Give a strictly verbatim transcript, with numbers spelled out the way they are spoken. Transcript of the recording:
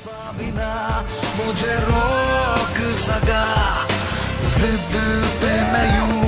बिना मुझे रोक सका जिद पे मैं यूं